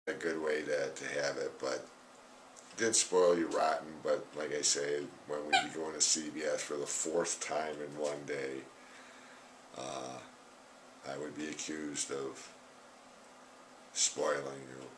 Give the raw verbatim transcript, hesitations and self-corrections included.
a good way to, to have it, but did spoil you rotten. But like I say, when we be going to C B S for the fourth time in one day, uh, I would be accused of spoiling you.